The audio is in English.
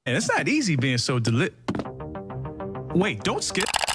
And it's not easy being so Wait, don't skip.